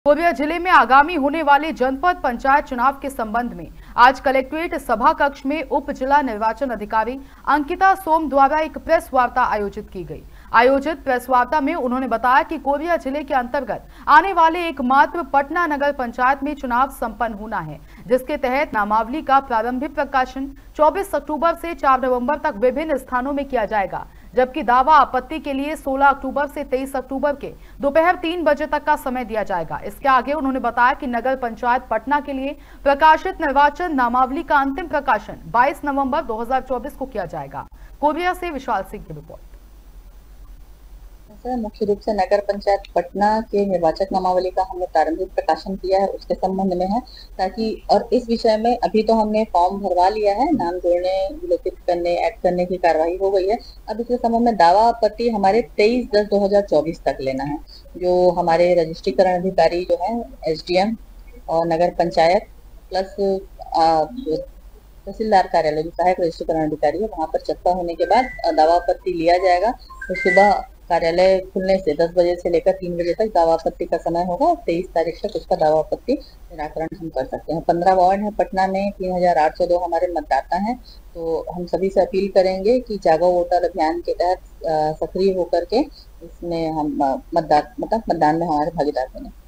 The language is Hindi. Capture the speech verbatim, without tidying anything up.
कोरिया जिले में आगामी होने वाले जनपद पंचायत चुनाव के संबंध में आज कलेक्ट्रेट सभा कक्ष में उप जिला निर्वाचन अधिकारी अंकिता सोम द्वारा एक प्रेस वार्ता आयोजित की गई। आयोजित प्रेस वार्ता में उन्होंने बताया कि कोरिया जिले के अंतर्गत आने वाले एकमात्र पटना नगर पंचायत में चुनाव संपन्न होना है, जिसके तहत नामावली का प्रारंभिक प्रकाशन चौबीस अक्टूबर से चार नवंबर तक विभिन्न स्थानों में किया जाएगा, जबकि दावा आपत्ति के लिए सोलह अक्टूबर से तेईस अक्टूबर के दोपहर तीन बजे तक का समय दिया जाएगा। इसके आगे उन्होंने बताया कि नगर पंचायत पटना के लिए प्रकाशित निर्वाचन नामावली का अंतिम प्रकाशन बाईस नवंबर दो हज़ार चौबीस को किया जाएगा। कोरिया से विशाल सिंह की रिपोर्ट। मुख्य रूप से नगर पंचायत पटना के निर्वाचक नामावली का हमने प्रारंभिक प्रकाशन किया है, उसके संबंध में है, ताकि और इस विषय में अभी तो हमने फॉर्म भरवा लिया है, नाम जोड़ने विलोपित करने ऐड करने की कार्रवाई हो गई है। अब इसके संबंध में दावा आपत्ति हमारे तेईस दस दो हजार चौबीस तक लेना है। जो हमारे रजिस्ट्रीकरण अधिकारी जो है एसडीएम और नगर पंचायत प्लस तहसीलदार कार्यालय जो सहायक रजिस्ट्रीकरण अधिकारी है, वहां पर चर्चा होने के बाद दावा आपत्ति लिया जाएगा। तो सुबह कार्यालय खुलने से दस बजे से लेकर तीन बजे तक दावा आपत्ति का समय होगा और तेईस तारीख तक उसका दावा आपत्ति निराकरण हम कर सकते हैं। पंद्रह वार्ड है पटना में, तीन हजार आठ सौ दो हमारे मतदाता हैं। तो हम सभी से अपील करेंगे कि जागो वोटर अभियान के तहत सक्रिय होकर के इसमें हम मतदान मतलब मतदान में हमारे भागीदार बने।